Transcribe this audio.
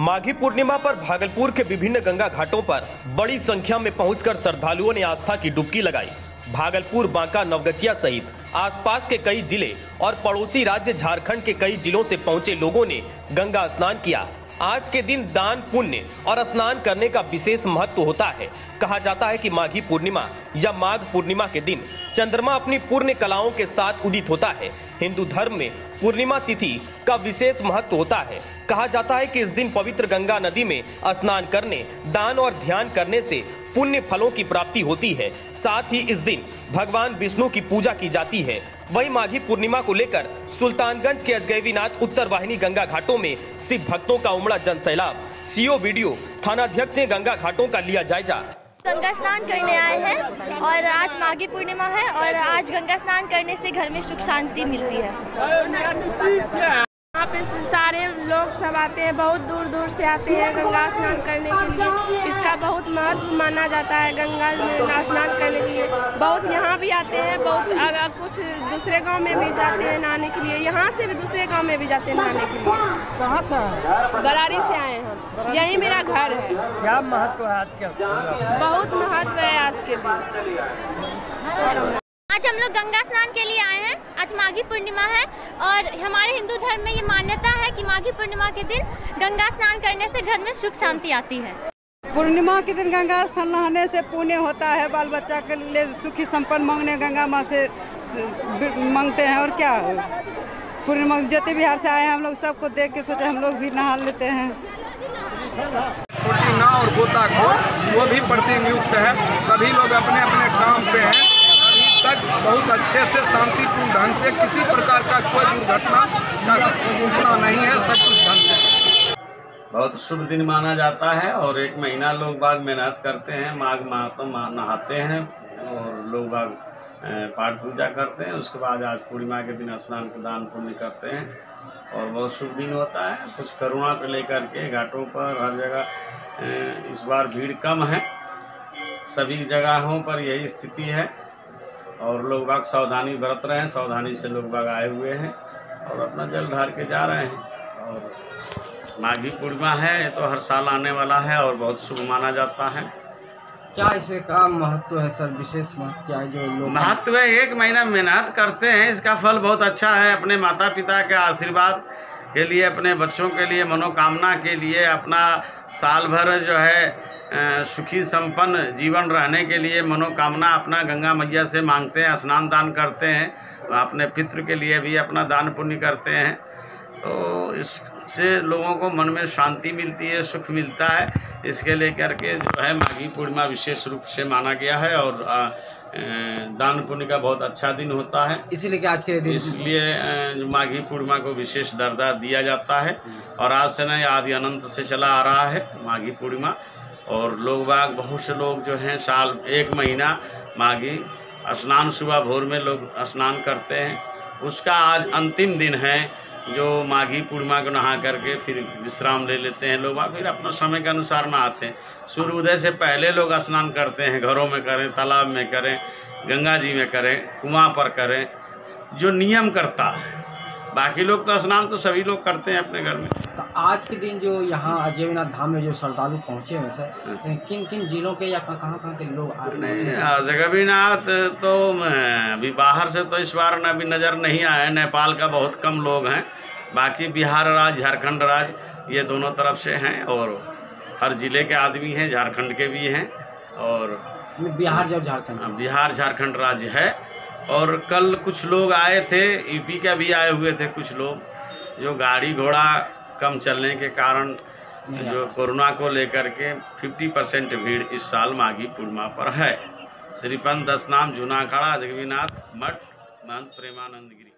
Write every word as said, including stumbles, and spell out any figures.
माघी पूर्णिमा पर भागलपुर के विभिन्न गंगा घाटों पर बड़ी संख्या में पहुंचकर श्रद्धालुओं ने आस्था की डुबकी लगाई। भागलपुर, बांका, नवगछिया सहित आसपास के कई जिले और पड़ोसी राज्य झारखंड के कई जिलों से पहुंचे लोगों ने गंगा स्नान किया। आज के दिन दान, पुण्य और स्नान करने का विशेष महत्व होता है। कहा जाता है कि माघी पूर्णिमा या माघ पूर्णिमा के दिन चंद्रमा अपनी पूर्ण कलाओं के साथ उदित होता है। हिंदू धर्म में पूर्णिमा तिथि का विशेष महत्व होता है। कहा जाता है कि इस दिन पवित्र गंगा नदी में स्नान करने, दान और ध्यान करने से पुण्य फलों की प्राप्ति होती है। साथ ही इस दिन भगवान विष्णु की पूजा की जाती है। वहीं माघी पूर्णिमा को लेकर सुल्तानगंज के अजगैबीनाथ उत्तर वाहिनी गंगा घाटों में शिव भक्तों का उमड़ा जन सैलाब। सीओ वीडियो थानाध्यक्ष ने गंगा घाटों का लिया जायजा। गंगा स्नान करने आए हैं और आज माघी पूर्णिमा है और आज गंगा स्नान करने से घर में सुख शांति मिलती है। यहाँ पे सारे लोग सब आते हैं, बहुत दूर दूर से आते हैं गंगा स्नान करने के लिए। इसका बहुत महत्व माना जाता है गंगा में स्नान करने के लिए। बहुत यहाँ भी आते हैं, बहुत अगर कुछ दूसरे गांव में भी जाते हैं नहाने के लिए। यहाँ से भी दूसरे गांव में भी जाते हैं नहाने के लिए। कहाँ से? बरारी से आए हैं, यही मेरा घर है। क्या महत्व है आज के? बहुत महत्व है आज के दिन। आज हम लोग गंगा स्नान के लिए आए हैं। आज माघी पूर्णिमा है और हमारे हिंदू धर्म में ये मान्यता है कि माघी पूर्णिमा के दिन गंगा स्नान करने से घर में सुख शांति आती है। पूर्णिमा के दिन गंगा स्नान नहाने से पुण्य होता है। बाल बच्चा के लिए सुखी संपन्न मांगने गंगा माँ से मांगते हैं। और क्या पूर्णिमा ज्योति बिहार से आए हैं हम लोग, सबको देख के सोचे हम लोग भी नहा लेते हैं। छोटी नाव और गोताखोर वो भी प्रतिनियुक्त है। सभी लोग अपने अपने काम पे हैं। तक बहुत अच्छे से शांतिपूर्ण ढंग से किसी प्रकार का कोई दुर्घटना का सूचना नहीं है। सब कुछ ढंग से बहुत शुभ दिन माना जाता है और एक महीना लोग बाग मेहनत करते हैं। माघ माह तो नहाते हैं और लोग बाग पाठ पूजा करते हैं। उसके बाद आज पूर्णिमा के दिन स्नान को दान पुण्य करते हैं और बहुत शुभ दिन होता है। कुछ करुणा को लेकर के घाटों पर हर जगह इस बार भीड़ कम है। सभी जगहों पर यही स्थिति है और लोग बाग सावधानी बरत रहे हैं। सावधानी से लोग बाग आए हुए हैं और अपना जल ढार के जा रहे हैं। और माघी पूर्णिमा है, ये तो हर साल आने वाला है और बहुत शुभ माना जाता है। क्या इसे का महत्व है सर? विशेष महत्व क्या है? जो लोग महत्व है, एक महीना मेहनत करते हैं, इसका फल बहुत अच्छा है। अपने माता पिता के आशीर्वाद के लिए, अपने बच्चों के लिए, मनोकामना के लिए, अपना साल भर जो है सुखी संपन्न जीवन रहने के लिए मनोकामना अपना गंगा मैया से मांगते हैं, स्नान दान करते हैं। अपने पितृ के लिए भी अपना दान पुण्य करते हैं। तो इससे लोगों को मन में शांति मिलती है, सुख मिलता है। इसके लेकर के जो है माघी पूर्णिमा विशेष रूप से माना गया है और दान पुण्य का बहुत अच्छा दिन होता है। इसीलिए आज के दिन इसलिए माघी पूर्णिमा को विशेष दर्जा दिया जाता है और आज से नहीं, आदि अनंत से चला आ रहा है माघी पूर्णिमा। और लोग बाग बहुत से लोग जो हैं साल एक महीना माघी स्नान सुबह भोर में लोग स्नान करते हैं। उसका आज अंतिम दिन है जो माघी पूर्णिमा को नहा करके फिर विश्राम ले लेते हैं लोग बाग। फिर अपना समय के अनुसार नहाते हैं। सूर्योदय से पहले लोग स्नान करते हैं। घरों में करें, तालाब में करें, गंगा जी में करें, कुआं पर करें, जो नियम करता है। बाकी लोग तो स्नान तो सभी लोग करते हैं अपने घर में। तो आज के दिन जो यहाँ अजगैबीनाथ धाम में जो श्रद्धालु पहुँचे हैं सर, किन किन जिलों के या कहाँ कहाँ के लोग आ रहे हैं? अजगैबीनाथ तो अभी बाहर से तो इस बार अभी नज़र नहीं आए। नेपाल का बहुत कम लोग हैं। बाकी बिहार राज्य, झारखंड राज्य, ये दोनों तरफ से हैं और हर ज़िले के आदमी हैं। झारखंड के भी हैं और बिहार जब झारखंड बिहार झारखंड राज्य है। और कल कुछ लोग आए थे, यूपी का भी आए हुए थे कुछ लोग, जो गाड़ी घोड़ा कम चलने के कारण जो कोरोना को लेकर के पचास परसेंट भीड़ इस साल माघी पूर्णिमा पर है। श्रीपंत दस नाम जूना अखाड़ा अजगैबीनाथ मठ महंत प्रेमानंद गिरी।